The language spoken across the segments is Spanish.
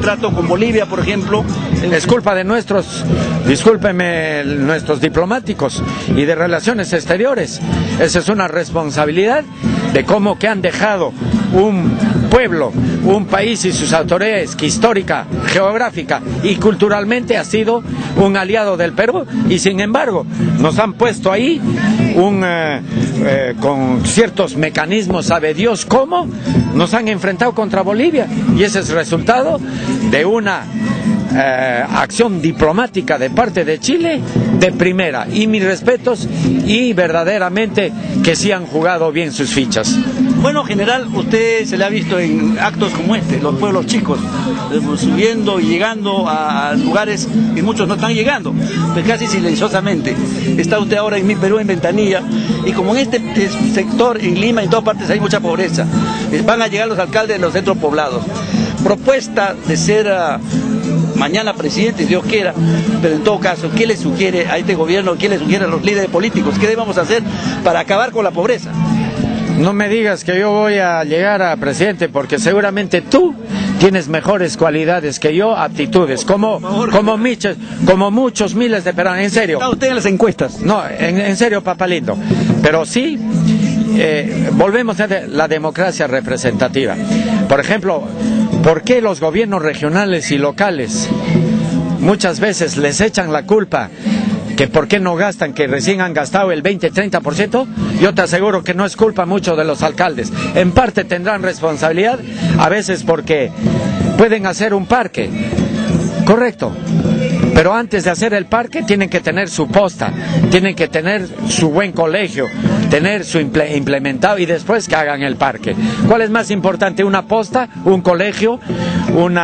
trato con Bolivia, por ejemplo. Es culpa de discúlpeme, nuestros diplomáticos y de relaciones exteriores. Esa es una responsabilidad de cómo que han dejado un pueblo, un país y sus autoridades que histórica, geográfica y culturalmente ha sido un aliado del Perú, y sin embargo nos han puesto ahí con ciertos mecanismos, sabe Dios cómo, nos han enfrentado contra Bolivia, y ese es el resultado de una acción diplomática de parte de Chile de primera, y mis respetos, y verdaderamente que sí han jugado bien sus fichas. Bueno, general, usted se le ha visto en actos como este, los pueblos chicos, subiendo y llegando a lugares que muchos no están llegando, pues casi silenciosamente. Está usted ahora en Mi Perú, en Ventanilla, y como en este sector, en Lima, en todas partes hay mucha pobreza, van a llegar los alcaldes de los centros poblados. Propuesta de ser mañana presidente, si Dios quiera, pero en todo caso, ¿qué le sugiere a este gobierno, qué le sugiere a los líderes políticos? ¿Qué debemos hacer para acabar con la pobreza? No me digas que yo voy a llegar a presidente, porque seguramente tú tienes mejores cualidades que yo, aptitudes, como muchos miles de peruanos, en serio. ¿Está usted en las encuestas? No, en serio, papá lindo, pero sí, volvemos a la democracia representativa. Por ejemplo, ¿por qué los gobiernos regionales y locales muchas veces les echan la culpa que por qué no gastan, que recién han gastado el 20-30%? Yo te aseguro que no es culpa mucho de los alcaldes. En parte tendrán responsabilidad, a veces porque pueden hacer un parque, correcto, pero antes de hacer el parque tienen que tener su posta, tienen que tener su buen colegio, tener su implementado, y después que hagan el parque. ¿Cuál es más importante? ¿Una posta, un colegio, un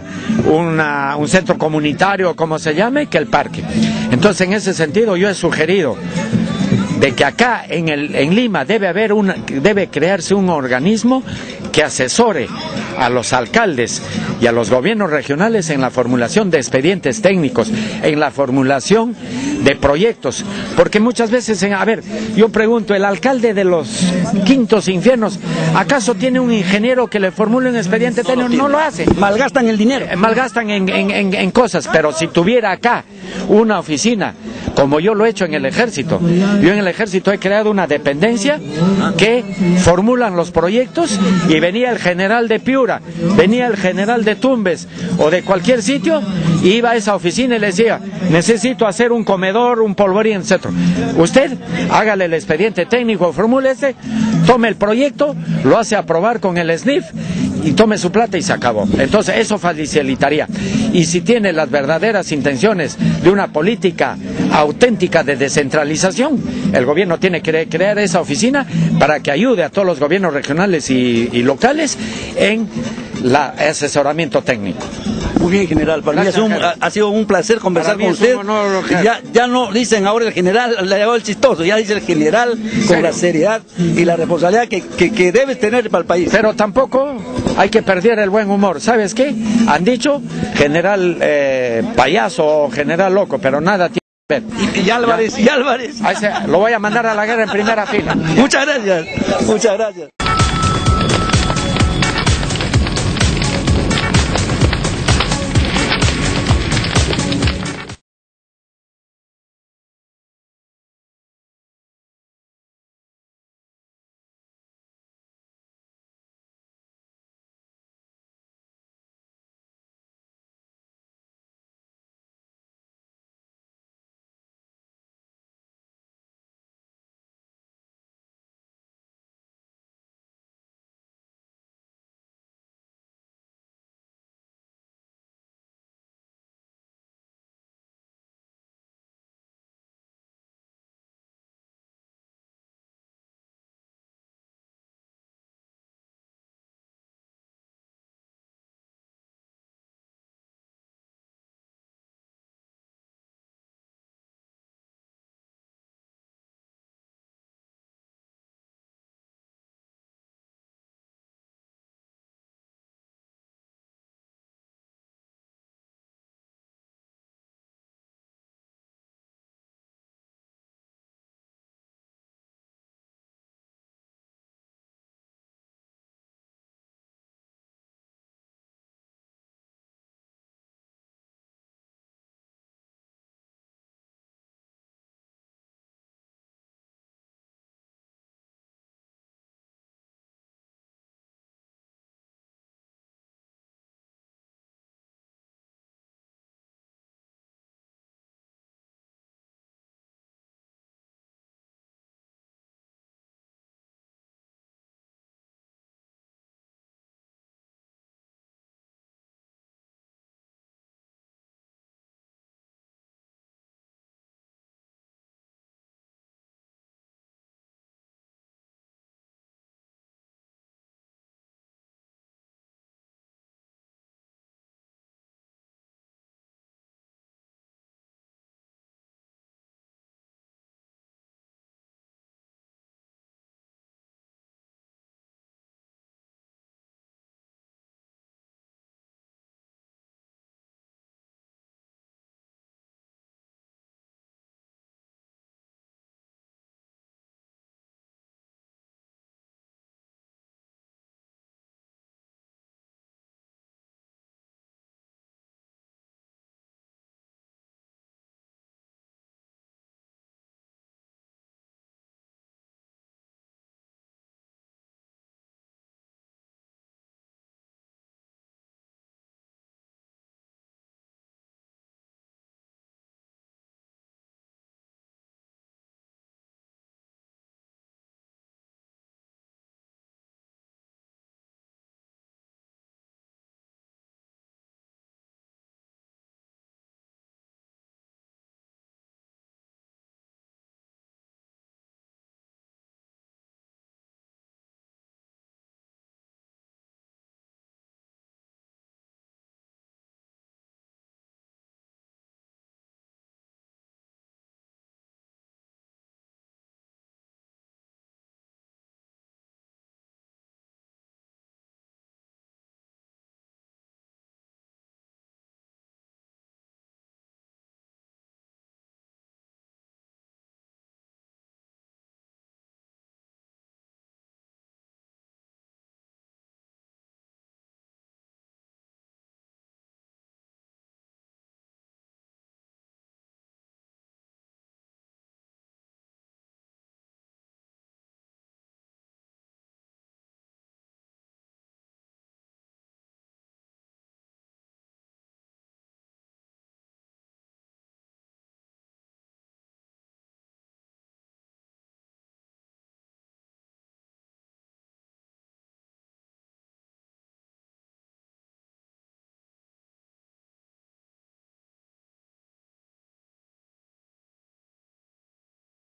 centro comunitario, como se llame, que el parque? Entonces, en ese sentido, yo he sugerido de que acá en Lima debe crearse un organismo que asesore a los alcaldes y a los gobiernos regionales en la formulación de expedientes técnicos, en la formulación de proyectos, porque muchas veces, yo pregunto, el alcalde de los Quintos Infiernos, ¿acaso tiene un ingeniero que le formule un expediente técnico? No lo hace. Malgastan el dinero. Malgastan en cosas, pero si tuviera acá una oficina, como yo lo he hecho en el ejército, yo en el ejército he creado una dependencia que formulan los proyectos, y venía el general de Piura, venía el general de Tumbes o de cualquier sitio, y iba a esa oficina y le decía, necesito hacer un comedor, un polvorín, etc. Usted hágale el expediente técnico, formule tome el proyecto, lo hace aprobar con el SNIF y tome su plata y se acabó. Entonces eso facilitaría. Y si tiene las verdaderas intenciones de una política auténtica de descentralización, el gobierno tiene que crear esa oficina para que ayude a todos los gobiernos regionales y locales en el asesoramiento técnico. Muy bien, general. Para mí ha sido un placer conversar con usted. Ya no dicen ahora el general, le ha llegado el chistoso, ya dice el general con la seriedad y la responsabilidad que debe tener para el país. Pero tampoco hay que perder el buen humor. ¿Sabes qué? Han dicho general payaso o general loco, pero nada tiene que ver. Y Álvarez. Lo voy a mandar a la guerra en primera fila. Muchas gracias.